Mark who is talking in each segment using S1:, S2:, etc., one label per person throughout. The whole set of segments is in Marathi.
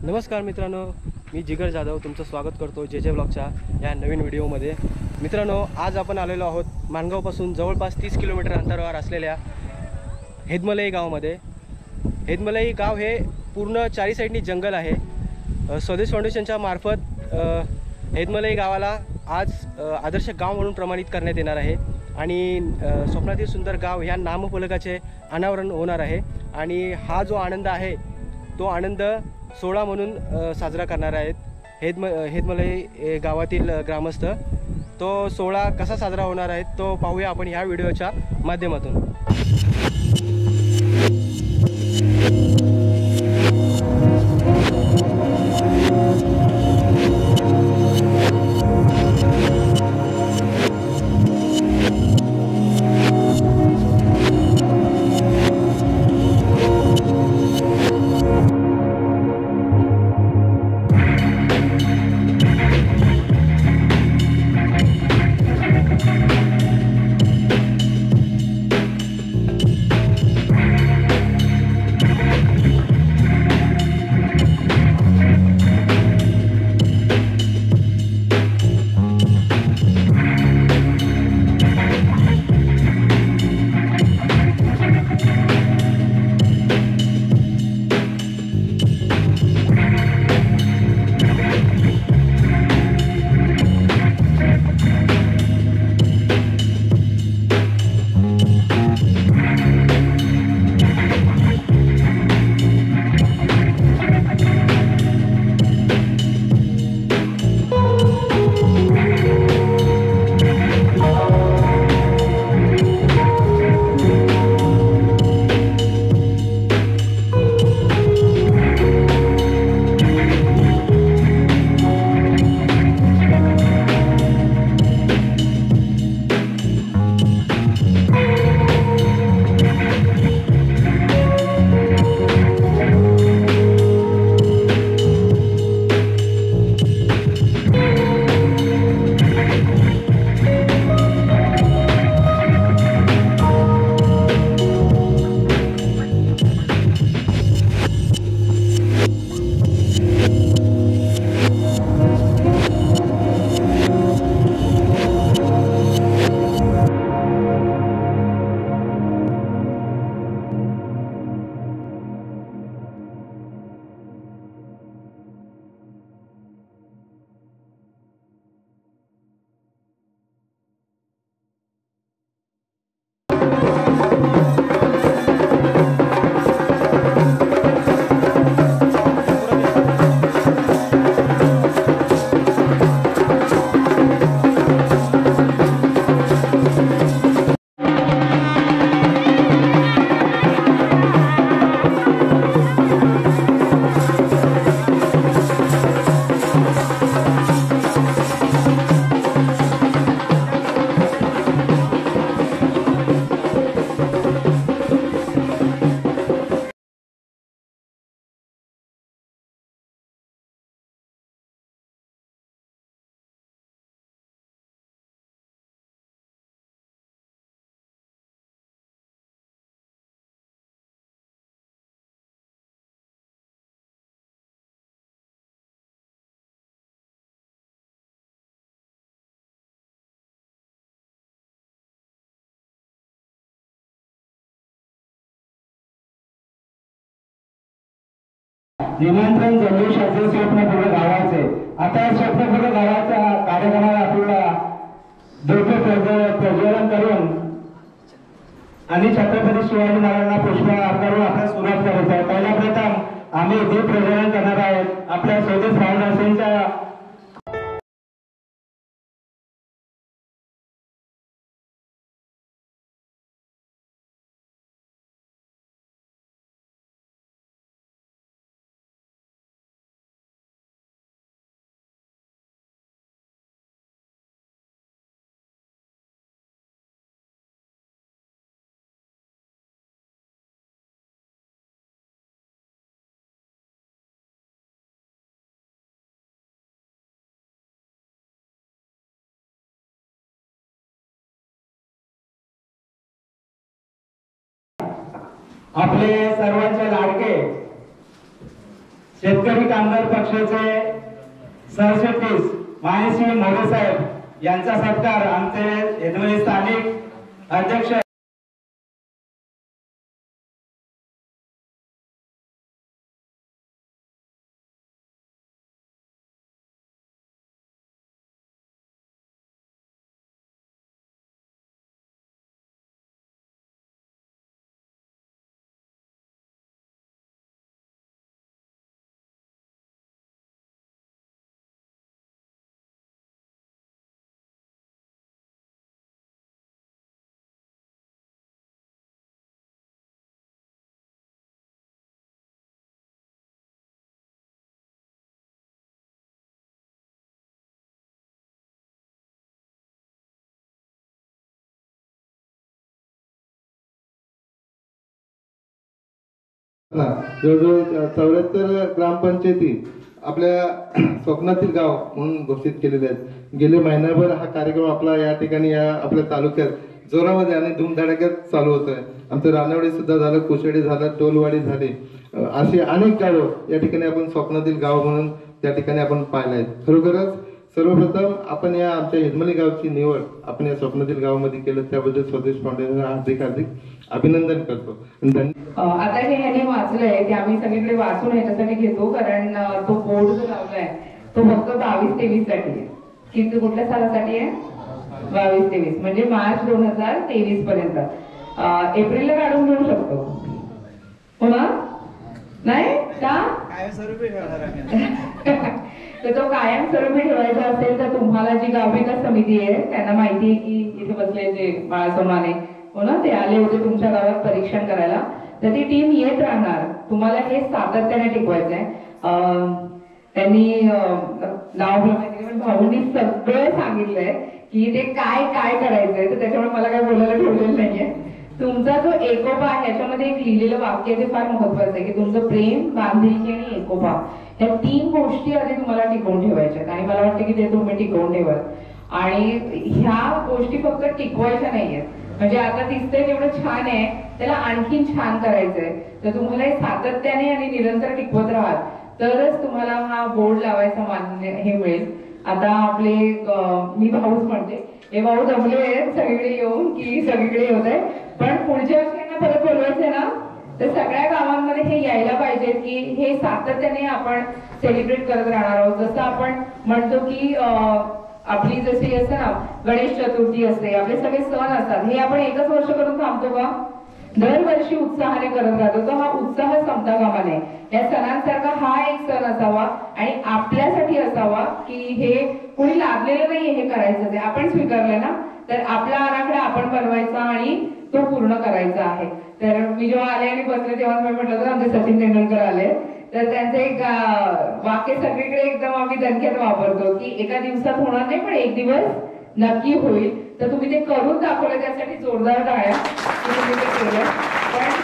S1: नमस्कार मित्रांनो, मी जिगर जाधव तुमचं स्वागत करतो जे ब्लॉगच्या या नवीन व्हिडिओमध्ये। मित्रांनो, आज आपण आलेलो आहोत माणगावपासून जवळपास 30 किलोमीटर अंतरावर असलेल्या हेदमलई गावामध्ये। हेदमलई गाव हे पूर्ण चारी साईडनी जंगल आहे। स्वदेश फाउंडेशनच्या मार्फत हेदमलई गावाला आज आदर्श गाव म्हणून प्रमाणित करण्यात येणार आहे आणि स्वप्नातील सुंदर गाव ह्या नामफलकाचे अनावरण होणार आहे। आणि हा जो आनंद आहे तो आनंद सोहळा म्हणून साजरा करणार आहेत हेदमलई गावातील ग्रामस्थ। तो सोहळा कसा साजरा होणार आहे तो पाहूया आपण ह्या व्हिडिओच्या माध्यमातून।
S2: निमंत्रण जल्लोषाचे स्वप्नपूर्ण गावाचे। आता स्वप्नपूर्ण गावाच्या कार्यक्रमाला आपल्याला द्रव्य प्रज्वलन करून आणि छत्रपती शिवाजी महाराजांना पुष्पहार करून आपल्याला सुरुवात करायचं आहे। पहिल्या प्रथम आम्ही दीप प्रज्वलन करणार आहोत आपल्या स्वदेश फाउंडेशनच्या आपले सर्वांचे लाडके शेतकरी कामगार पक्षाचे सरचिटणीस मानसी मोरे साहेब यांचा सत्कार आमचे हेदमली स्थानिक अध्यक्ष
S3: जवळजवळ 74 ग्रामपंचायती आपल्या स्वप्नातील गाव म्हणून घोषित केलेले आहेत. गेले महिनाभर हा कार्यक्रम आपला या ठिकाणी या आपल्या तालुक्यात जोरामध्ये आणि धूमधडाक्यात चालू होत आहे. आमचं रानवडी सुद्धा झालं, कुशेडी झालं, टोलवाडी झाली, अशी अनेक गावं या ठिकाणी आपण स्वप्नातील गाव म्हणून त्या ठिकाणी आपण पाहिलं आहे. खरोखरच सर्वप्रथम आपण या आमच्या हेदमली गावची निवड आपण या स्वप्नातील गावामध्ये केलं त्याबद्दल स्वदेश फाउंडेशन हार्दिक अभिनंदन करतो.
S4: आता हे ह्याने वाचलंय ते आम्ही सगळीकडे वाचून ह्याच्यासाठी घेतो, कारण तो बोर्ड जो लावलाय तो फक्त 22-23 साठी आहे. किती कुठल्या सालासाठी आहे? 22-23 म्हणजे मार्च 2023 पर्यंत. एप्रिलला काढून घेऊ शकतो हो ना? नाही का? तर तो कायमस्वरूपी ठेवायचा असेल तर तुम्हाला जी गाव विकास समिती आहे त्यांना माहिती आहे की इथे बसले जे बाळासोमाने हो ना, ते आले होते तुमच्या गावात परीक्षण करायला, तर ती टीम येत राहणार. तुम्हाला हे सातत्याने टिकवायचं आहे. त्यांनी नाव भाऊंनी सगळं सांगितलंय की ते काय काय करायचंय, तर त्याच्यामुळे मला काय बोलायला ठेवलेलं नाहीये. तुमचा जो एकोपा आहे याच्यामध्ये एक लिहिलेलं वाक्य ते फार महत्वाचं आहे की तुमचं प्रेम, बांधिलकी आणि एकोपा या 3 गोष्टी आधी तुम्हाला टिकवून ठेवायच्यात. आणि मला वाटतं की ते तुम्ही टिकवून ठेवाल. आणि ह्या गोष्टी फक्त टिकवायच्या नाहीयेत, म्हणजे आता दिसतंय तेवढं छान आहे त्याला आणखीन छान करायचंय. तर तुम्हाला हे सातत्याने आणि निरंतर टिकवत राहाल तरच तुम्हाला हा बोर्ड लावायचा मान्य हे मिळेल. आता आपले मी भाऊच म्हणते, हे भाऊ जमले आहेत सगळीकडे येऊन की सगळीकडे होत आहे, पण पुढच्या वर्षी परत बोलवायचंय ना, तर सगळ्या गावांमध्ये हे यायला पाहिजे की हे सातत्याने आपण सेलिब्रेट करत राहणार आहोत. जसं आपण म्हणतो की आपली जशी असते ना गणेश चतुर्थी असते, आपले सगळे सण असतात, हे आपण एकच वर्ष करून थांबतो का? दरवर्षी उत्साहाने करत राहतो. तर हा उत्साह संपता कामा नये. या सणांसारखा हा एक सण असावा आणि आपल्यासाठी असावा की हे कोणी लादलेलं नाहीये हे करायचं, ते आपण स्वीकारलं ना, तर आपला आराखडा आपण बनवायचा आणि तो पूर्ण करायचा आहे. तर मी जेव्हा आले आणि बसले तेव्हा मी म्हटलं तर आमचे सचिन तेंडुलकर आले, तर त्यांचं एक वाक्य सगळीकडे एकदम आम्ही दणक्यात वापरतो की एका दिवसात होणार नाही पण एक दिवस नक्की होईल. तर तुम्ही ते करून दाखवलं, त्यासाठी जोरदार टाळ्या तुम्ही ते केलं. पण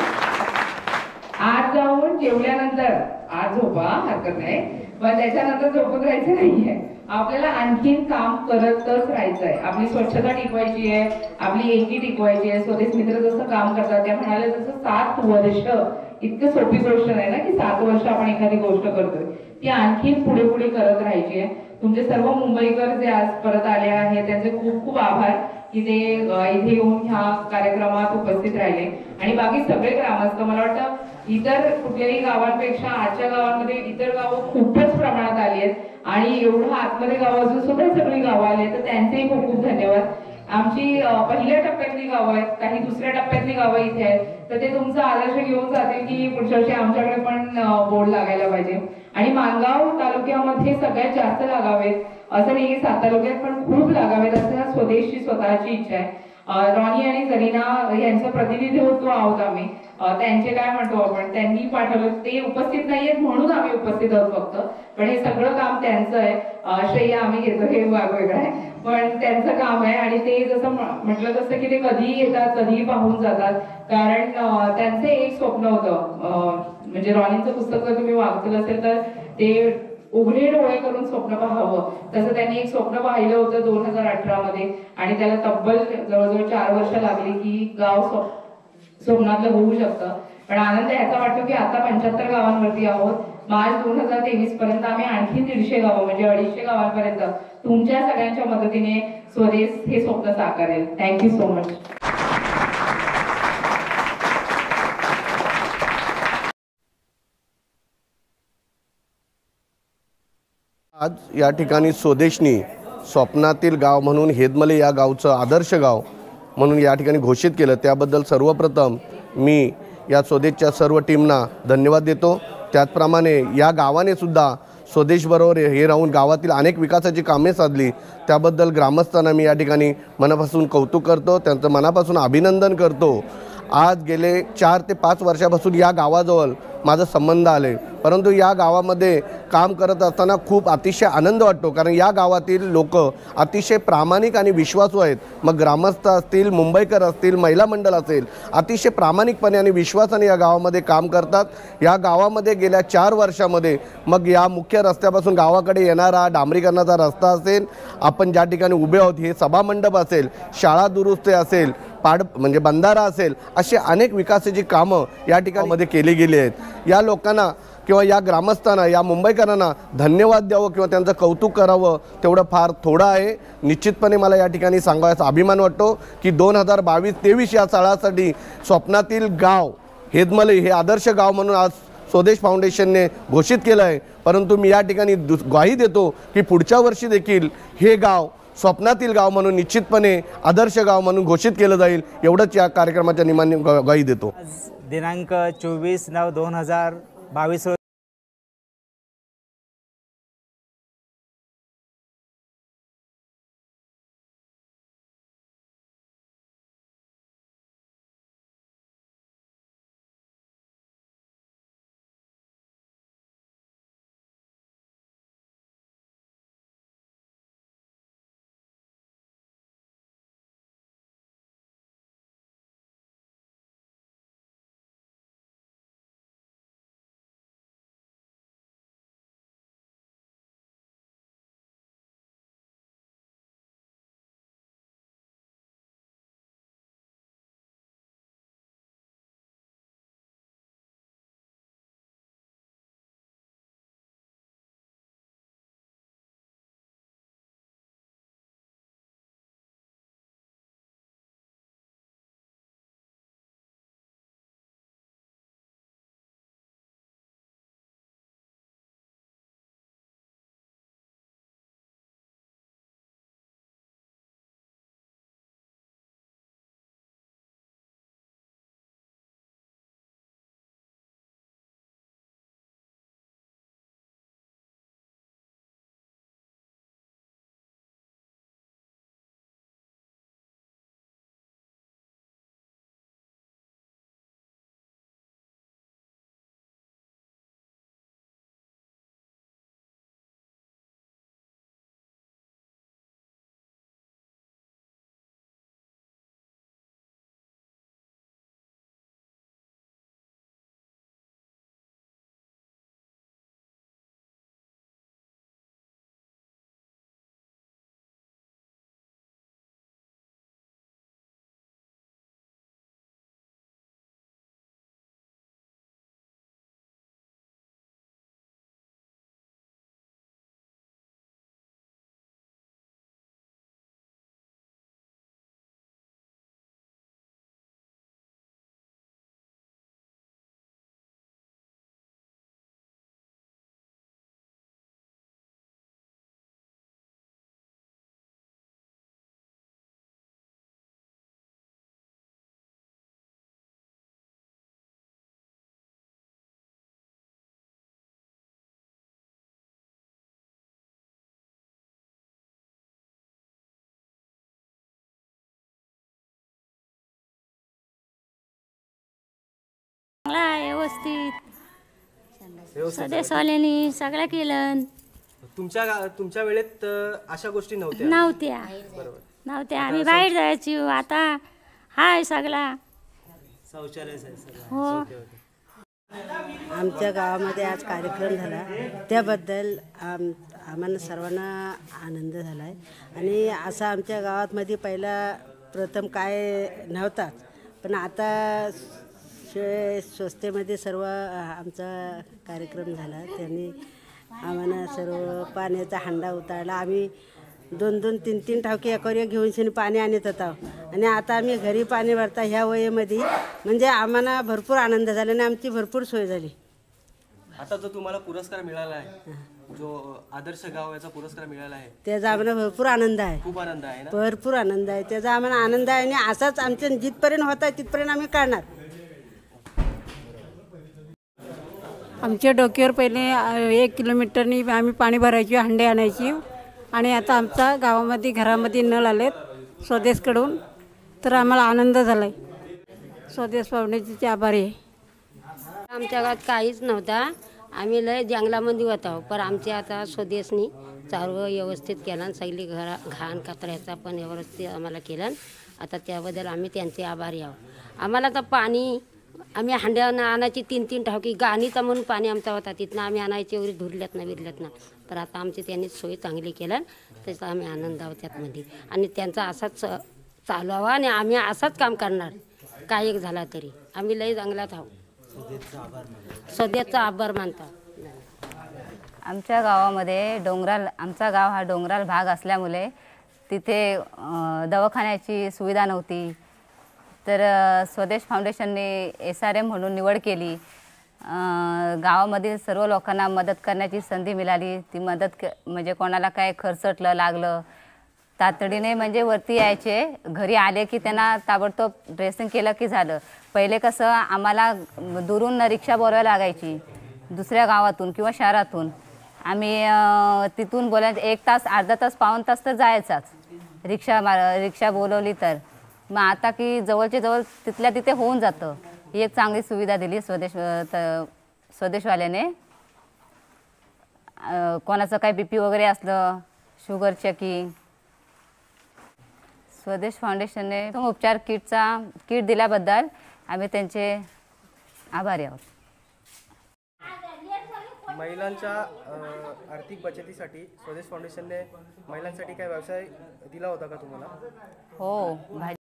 S4: आज जाऊन जेवल्यानंतर आज झोपा हरकत नाही, पण त्याच्यानंतर झोपून राहायचं नाहीये. आपल्याला आणखीन काम करतच राहायचंय. आपली स्वच्छता टिकवायची आहे, आपली एकी टिकवायची आहे. स्वदेश मित्र जसं काम करतात त्या म्हणाले तसं 7 वर्ष इतकं सोपी गोष्ट नाही ना की 7 वर्ष आपण एखादी गोष्ट करतोय, ती आणखीन पुढे पुढे करत राहायची आहे. तुमचे सर्व मुंबईकर जे आज परत आले आहेत त्यांचे खूप खूप आभार की ते इथे येऊन ह्या कार्यक्रमात उपस्थित राहिले. आणि बाकी सगळे ग्रामस्थ, मला वाटतं इतर कुठल्याही गावांपेक्षा आजच्या गावांमध्ये इतर गावं खूपच प्रमाणात आली आहेत आणि एवढं आतमध्ये गावं अजून सुद्धा सगळी गावं आली आहेत, तर त्यांचेही खूप खूप धन्यवाद. आमची पहिल्या टप्प्यातली गावं आहेत, काही दुसऱ्या टप्प्यातली गावं इथे आहेत, तर ते तुमचा आदर्श घेऊन जातील की पुढच्या वर्षी आमच्याकडे पण बोर्ड लागायला पाहिजे. आणि माणगाव तालुक्यामध्ये सगळ्यात जास्त लागावेत असं नाही की 7 तालुक्यात पण खूप लागावेत असं स्वदेशची स्वतःची इच्छा आहे. रॉनी आणि जरीना यांचं प्रतिनिधित्व आहोत आम्ही, त्यांचे काय म्हणतो आपण, त्यांनी पाठवलं, ते उपस्थित नाहीयेत म्हणून आम्ही उपस्थित आहोत फक्त, पण हे सगळं काम त्यांचं आहे. श्रेय आम्ही घेतो हे वेगळं आहे, पण त्यांचं काम आहे. आणि ते जसं म्हटलं तसं की ते कधीही येतात कधीही पाहून जातात, कारण त्यांचं एक स्वप्न होतं. म्हणजे रॉनीचं पुस्तक जर तुम्ही वाचलं असेल तर ते उघडे डोळे करून स्वप्न पाहावं, तसं त्यांनी एक स्वप्न पाहिलं होतं 2018 मध्ये आणि त्याला तब्बल जवळजवळ 4 वर्ष लागली की गाव स्वप्नातलं होऊ शकतं. पण आनंद याचा वाटतो की आता 75 गावांवरती आहोत मार्च 2023 पर्यंत आम्ही आणखी 150 गावं म्हणजे 250 गावांपर्यंत तुमच्या सगळ्यांच्या मदतीने स्वदेश हे स्वप्न साकारेल. Thank you so much.
S5: आज या ठिकाणी स्वदेशनी स्वप्नातील गाव म्हणून हेदमले या गावचं आदर्श गाव म्हणून या ठिकाणी घोषित केलं. त्याबद्दल सर्वप्रथम मी या स्वदेशच्या सर्व टीमना धन्यवाद देतो. त्याचप्रमाणे या गावाने सुद्धा स्वदेशबरोबर हे राहून गावातील अनेक विकासाची कामे साधली. त्याबद्दल ग्रामस्थांना मी या ठिकाणी मनापासून कौतुक करतो, त्यांचं मनापासून अभिनंदन करतो. आज गेले 4 ते 5 वर्षापासून या गावाजवळ माझा संबंध आले, परंतु या गावामध्ये काम करत असताना खूप अतिशय आनंद वाटतो, कारण या गावातील लोक अतिशय प्रामाणिक आणि विश्वासू आहेत. मग ग्रामस्थ असतील, मुंबईकर असतील, महिला मंडळ असेल, अतिशय प्रामाणिकपणे आणि विश्वासाने या गावामध्ये काम करतात. या गावामध्ये गेल्या 4 वर्षामध्ये मग या मुख्य रस्त्यापासून गावाकडे येणारा डांबरीकरणाचा रस्ता असेल, आपण ज्या ठिकाणी उभे आहोत हे सभामंडप असेल, शाळा दुरुस्ती असेल, म्हणजे बंधारा असेल, असे अनेक विकासाची कामं या ठिकाणी केली गेली आहेत. या लोकांना किंवा या ग्रामस्थांना, या मुंबईकरांना धन्यवाद द्यावं किंवा त्यांचं कौतुक करावं तेवढं फार थोडं आहे. निश्चितपणे मला या ठिकाणी सांगायचा अभिमान वाटतो की 2022-23 या सालासाठी स्वप्नातील गाव हेदमले हे आदर्श गाव म्हणून आज स्वदेश फाउंडेशनने घोषित केलं आहे. परंतु मी या ठिकाणी ग्वाही देतो की पुढच्या वर्षी देखील हे गाव स्वप्नातील गाव म्हणून निश्चितपणे आदर्श गाव म्हणून घोषित केलं जाईल, एवढंच या कार्यक्रमाच्या निमित्ताने ग्वाही देतो.
S6: दिनांक 24/9/2022 रोजी
S7: व्यवस्थित स्वदेशवाल्यांनी सगळं केलं.
S1: तुमच्या वेळेत अशा गोष्टी नव्हत्या.
S7: नव्हत्या आम्ही बाहेर जायची. आता हाय सगळा
S1: शौचालय
S7: हो.
S8: आमच्या गावामध्ये आज कार्यक्रम झाला, त्याबद्दल आम्हाला सर्वांना आनंद झाला आहे. आणि असा आमच्या गावामध्ये पहिला प्रथम काय नव्हताच, पण आता शिवाय स्वच्छतेमध्ये सर्व आमचा कार्यक्रम झाला. त्यांनी आम्हाला सर्व पाण्याचा हंडा उतारला. आम्ही 2-2, 3-3 ठावकी एकावर घेऊन शेणी पाणी आणत होतो आणि आता आम्ही घरी पाणी भरता ह्या वयेमध्ये म्हणजे आम्हाला भरपूर आनंद झाला आणि आमची भरपूर सोय झाली.
S1: आता जो तुम्हाला पुरस्कार मिळाला आहे, जो आदर्श गाव याचा पुरस्कार मिळाला आहे,
S8: त्याचा आम्हाला भरपूर आनंद आहे.
S1: खूप आनंद आहे ना?
S8: भरपूर आनंद आहे. त्याचा आम्हाला आनंद आहे आणि असाच आमच्या जिथपर्यंत होता तिथपर्यंत आम्ही काढणार.
S6: आमच्या डोक्यावर पहिले 1 किलोमीटरनी आम्ही पाणी भरायची, हंडे आणायची आणि आता आमच्या गावामध्ये घरामध्ये नळ आलेत स्वदेशकडून, तर आम्हाला आनंद झाला आहे. स्वदेश फाउंडेशनचे आभारी आहे.
S9: आमच्या गावात काहीच नव्हता, आम्ही लय जंगलामध्ये होतो, पण आमच्या आता स्वदेशनी सर्व व्यवस्थित केलं, सगळी घाण कचऱ्याचा पण व्यवस्थित आम्हाला केलं. आता त्याबद्दल आम्ही त्यांचे आभारी आहोत. आम्हाला तर पाणी आम्ही हंड्यानं आणायची 3-3 ठावकी गाणीचा म्हणून पाणी आमचा होता, तिथनं आम्ही आणायची एवढी धुरल्यात ना. तर आता आमची त्यांनी सोय चांगली केलं, त्याचा आम्ही आनंद आहोत त्यातमध्ये. आणि त्यांचा असाच चालवावा आणि आम्ही असाच काम करणार, काय एक झाला तरी. आम्ही लई जंगलात आहोत. स्वदेशचा आभार मानतात.
S10: आमच्या गावामध्ये आमचा गाव हा डोंगराळ भाग असल्यामुळे तिथे दवाखान्याची सुविधा नव्हती. तर स्वदेश फाउंडेशनने SRM म्हणून निवड केली. गावामधील सर्व लोकांना मदत करण्याची संधी मिळाली. ती मदत म्हणजे कोणाला काय खर्चटलं लागलं तातडीने म्हणजे वरती यायचे. घरी आले की त्यांना ताबडतोब ड्रेसिंग केलं की झालं. पहिले कसं आम्हाला दुरून रिक्षा बोलवायला लागायची, दुसऱ्या गावातून किंवा शहरातून. आम्ही तिथून बोलायचं 1 तास, अर्धा तास, पाऊण तास तर जायचाच रिक्षा बोलवली तर. मग आता की जवळच्या जवळ तिथल्या तिथे होऊन जातं. ही एक चांगली सुविधा दिली स्वदेशवाल्याने. कोणाचं काय BP वगैरे असलं, शुगर चेकिंग, स्वदेश फाउंडेशनने उपचार किट दिल्याबद्दल आम्ही त्यांचे आभारी आहोत.
S1: महिलांच्या आर्थिक बचतीसाठी स्वदेश फाउंडेशनने महिलांसाठी काय व्यवसाय दिला होता का तुम्हाला?
S10: हो.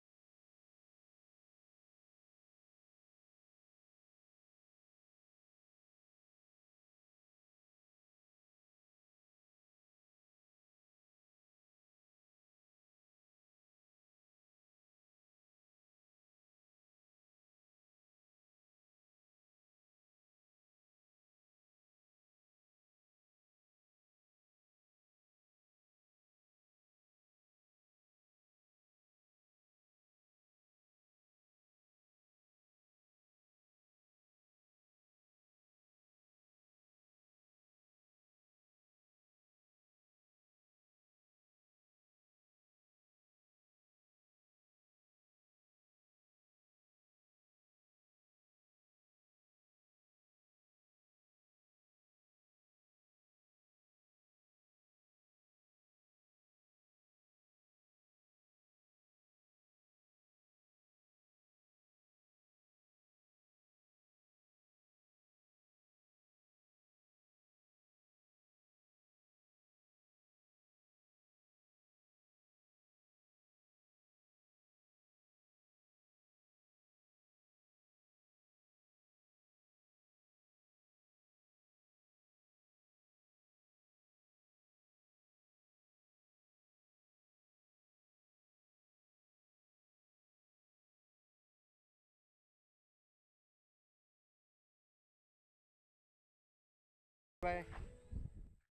S1: बाय.